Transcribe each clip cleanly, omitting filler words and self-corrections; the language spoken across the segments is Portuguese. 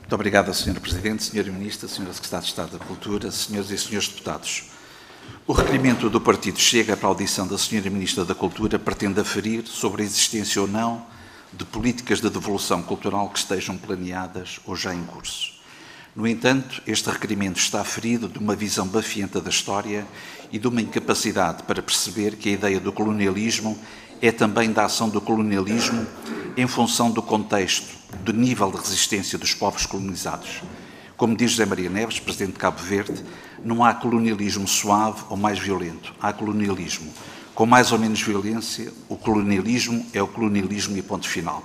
Muito obrigado, Sr. Presidente, Sra. Ministra, Sra. Secretária de Estado da Cultura, Sras. e Srs. Deputados. O requerimento do Partido Chega para a audição da Sra. Ministra da Cultura pretende aferir sobre a existência ou não de políticas de devolução cultural que estejam planeadas ou já em curso. No entanto, este requerimento está aferido de uma visão bafienta da história e de uma incapacidade para perceber que a ideia do colonialismo é também da ação do colonialismo em função do contexto, do nível de resistência dos povos colonizados. Como diz José Maria Neves, Presidente de Cabo Verde, não há colonialismo suave ou mais violento, há colonialismo. Com mais ou menos violência, o colonialismo é o colonialismo e ponto final.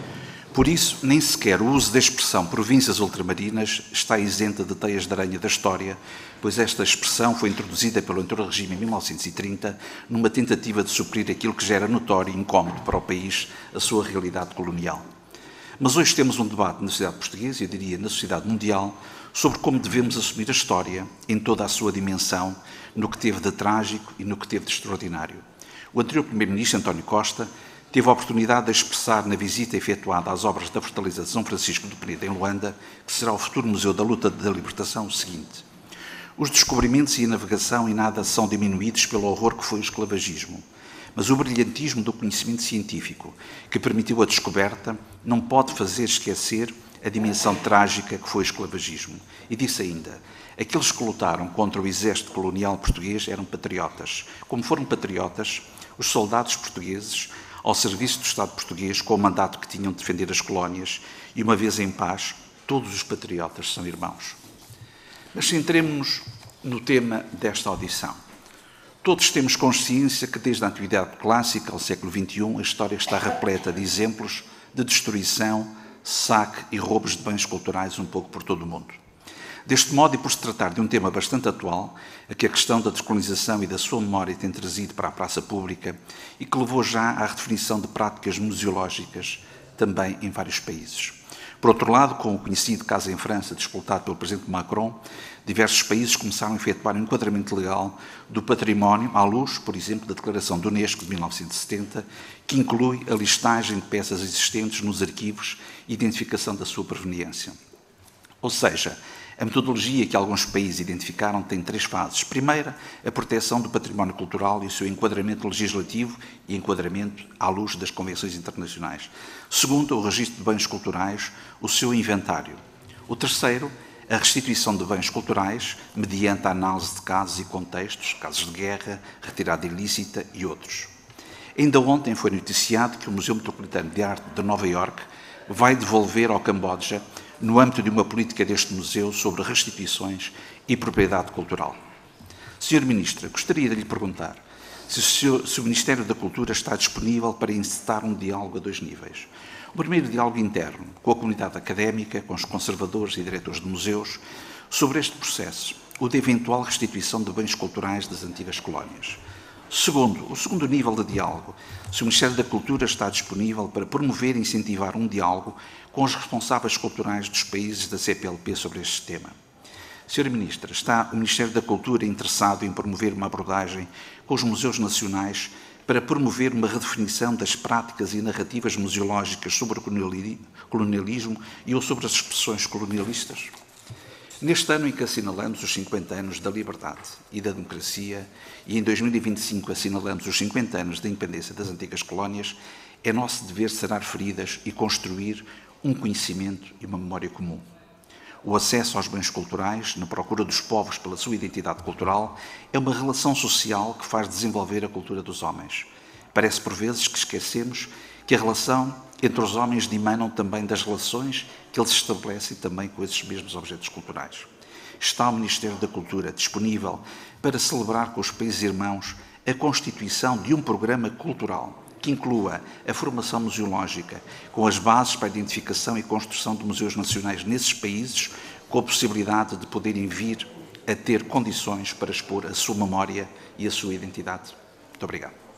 Por isso, nem sequer o uso da expressão províncias ultramarinas está isenta de teias de aranha da história, pois esta expressão foi introduzida pelo anterior regime em 1930, numa tentativa de suprir aquilo que já era notório e incómodo para o país, a sua realidade colonial. Mas hoje temos um debate na sociedade portuguesa, eu diria na sociedade mundial, sobre como devemos assumir a história em toda a sua dimensão, no que teve de trágico e no que teve de extraordinário. O anterior Primeiro-Ministro, António Costa, teve a oportunidade de expressar na visita efetuada às obras da Fortaleza de São Francisco de Penedo, em Luanda, que será o futuro Museu da Luta da Libertação, o seguinte: os descobrimentos e a navegação em nada são diminuídos pelo horror que foi o esclavagismo, mas o brilhantismo do conhecimento científico que permitiu a descoberta não pode fazer esquecer a dimensão trágica que foi o esclavagismo. E disse ainda: aqueles que lutaram contra o exército colonial português eram patriotas, como foram patriotas os soldados portugueses ao serviço do Estado português, com o mandato que tinham de defender as colónias, e uma vez em paz, todos os patriotas são irmãos. Mas centremos-nos no tema desta audição. Todos temos consciência que, desde a Antiguidade Clássica ao século XXI, a história está repleta de exemplos de destruição, saque e roubos de bens culturais um pouco por todo o mundo. Deste modo, e por se tratar de um tema bastante atual, a que a questão da descolonização e da sua memória tem trazido para a praça pública e que levou já à redefinição de práticas museológicas também em vários países. Por outro lado, com o conhecido caso em França, disputado pelo Presidente Macron, diversos países começaram a efetuar um enquadramento legal do património à luz, por exemplo, da Declaração da Unesco de 1970, que inclui a listagem de peças existentes nos arquivos e identificação da sua proveniência. Ou seja, a metodologia que alguns países identificaram tem três fases. Primeira, a proteção do património cultural e o seu enquadramento legislativo e enquadramento à luz das convenções internacionais. Segunda, o registro de bens culturais, o seu inventário. O terceiro, a restituição de bens culturais mediante a análise de casos e contextos, casos de guerra, retirada ilícita e outros. Ainda ontem foi noticiado que o Museu Metropolitano de Arte de Nova Iorque vai devolver ao Camboja, no âmbito de uma política deste museu sobre restituições e propriedade cultural. Sra. Ministra, gostaria de lhe perguntar se o Ministério da Cultura está disponível para incitar um diálogo a dois níveis. O primeiro, diálogo interno, com a comunidade académica, com os conservadores e diretores de museus, sobre este processo, o de eventual restituição de bens culturais das antigas colónias. Segundo, o segundo nível de diálogo, se o Ministério da Cultura está disponível para promover e incentivar um diálogo com os responsáveis culturais dos países da CPLP sobre este tema. Sra. Ministra, está o Ministério da Cultura interessado em promover uma abordagem com os museus nacionais para promover uma redefinição das práticas e narrativas museológicas sobre o colonialismo e ou sobre as expressões colonialistas? Neste ano em que assinalamos os 50 anos da liberdade e da democracia e em 2025 assinalamos os 50 anos da independência das antigas colónias, é nosso dever sarar feridas e construir um conhecimento e uma memória comum. O acesso aos bens culturais, na procura dos povos pela sua identidade cultural, é uma relação social que faz desenvolver a cultura dos homens. Parece por vezes que esquecemos que a relação entre os homens dimanam também das relações que eles estabelecem também com esses mesmos objetos culturais. Está o Ministério da Cultura disponível para celebrar com os países irmãos a constituição de um programa cultural que inclua a formação museológica, com as bases para a identificação e construção de museus nacionais nesses países, com a possibilidade de poderem vir a ter condições para expor a sua memória e a sua identidade. Muito obrigado.